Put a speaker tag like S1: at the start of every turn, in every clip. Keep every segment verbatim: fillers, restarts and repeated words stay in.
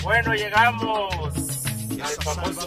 S1: Bueno, llegamos al famoso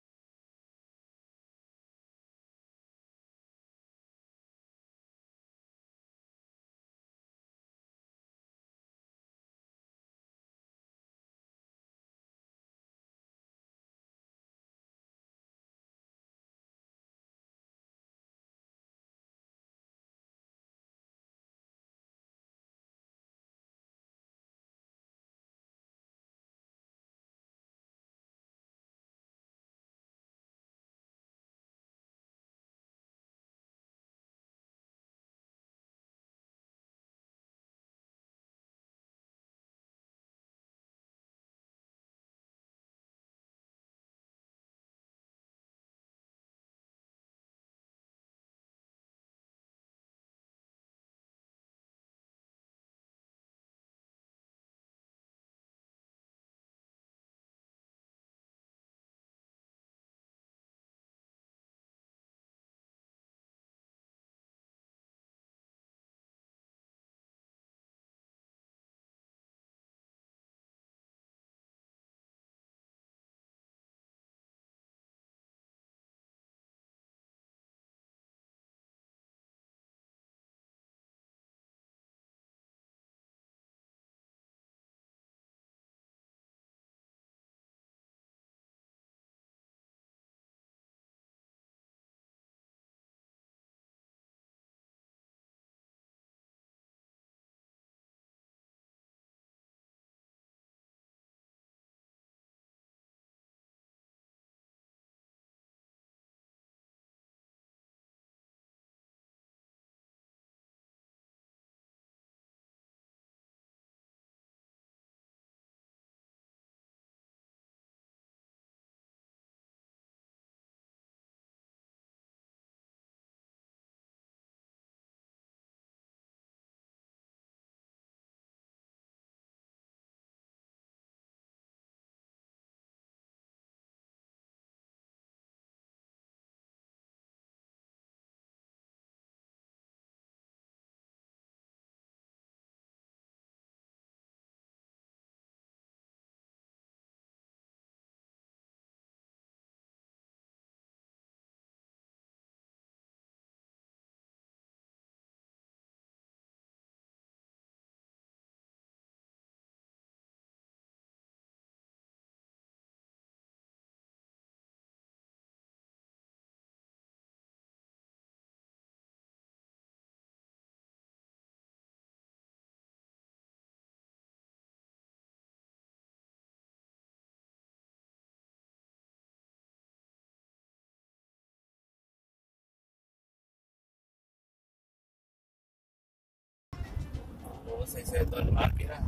S1: se dice de todo el mar, mira.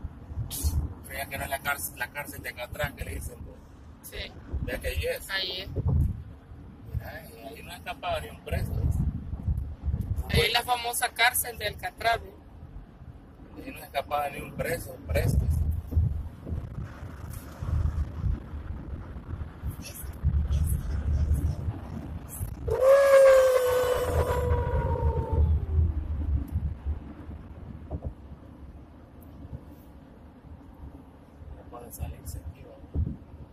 S1: Creía que no es la cárcel, la cárcel de acá atrás que le dicen.
S2: Sí.
S1: ¿Ves que ahí es?
S2: Ahí es.
S1: Mira, y ahí no ha escapado ni un preso.
S2: Ahí es la famosa cárcel de Alcatraz.
S1: Ahí no ha escapado ni un preso, preso. No puede salirse aquí, ¿verdad?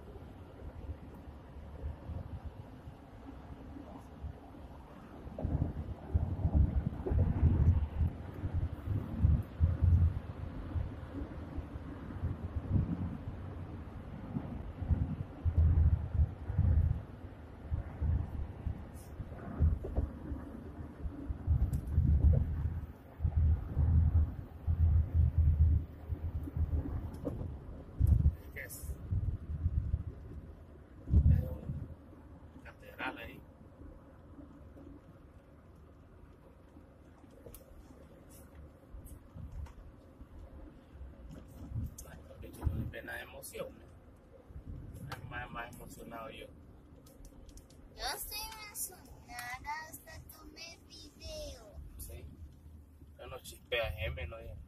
S1: ¿Qué es? Es una catedral ahí. Ay, papi, yo no me pena de emoción. ¿Eh? Más, más emocionado yo.
S3: Yo estoy emocionada hasta tomé video.
S1: Sí. Yo no chispea M, no digo.